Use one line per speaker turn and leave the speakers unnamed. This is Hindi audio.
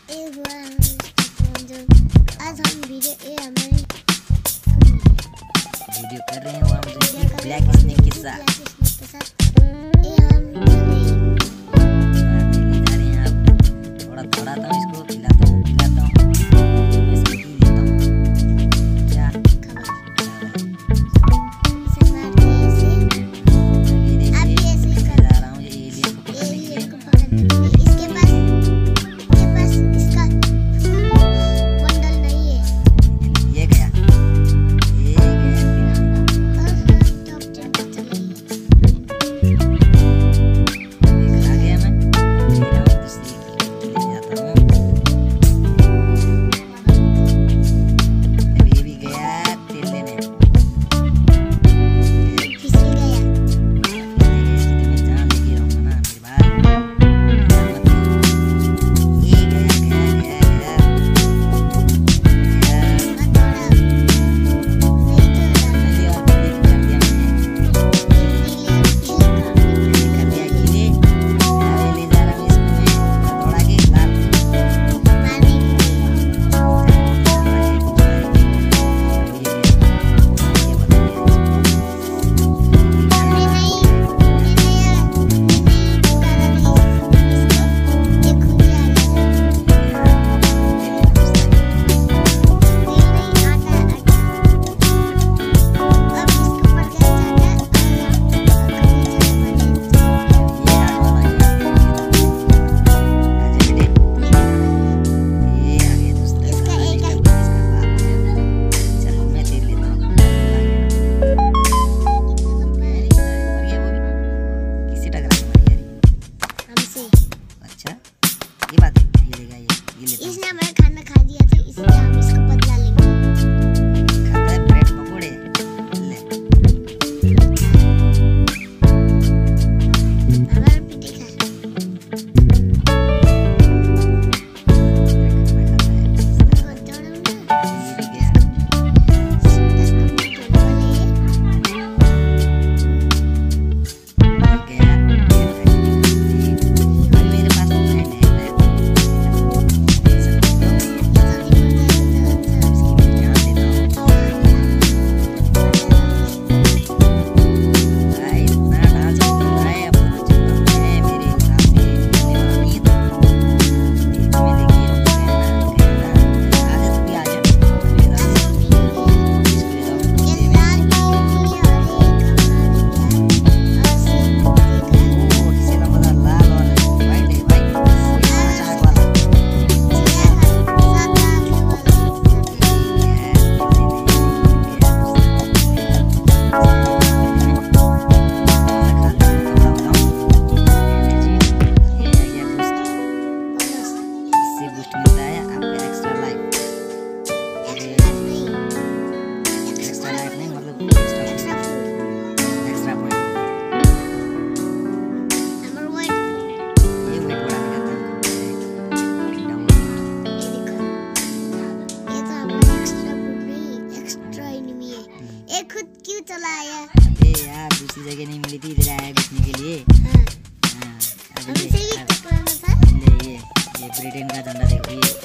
आज हम वीडियो कर रहे हैं और मुझे ब्लैक स्नेक के साथ थोड़ा दौड़ाता हूँ, इसको खिलाता हूँ इसको पी देता हूँ। क्या जा रहा हूँ ये एलियन को पकड़ने के लिए। ये बात है, ये लेगा ये लेता इसने हमारा खाना खा दिया था, इसलिए हम इसको बदला लेंगे। खाता है ब्रेड पकोड़े ले हमारा पीटे खा मिलता है आपका एक्स्ट्रा लाइफ नहीं मतलब एक्स्ट्रा पॉइंट नंबर 1 ये वेट बढ़ाने का काम करता है। ये तो हमारा एक्स्ट्रा फूड नहीं एक्स्ट्रा एनिमी है। ये खुद क्यों चला आया? अबे यार दूसरी जगह नहीं मिली थी, इधर आया बेचने के लिए। हां हमसे भी टकराना था। ये ब्रिटेन का झंडा देखिए।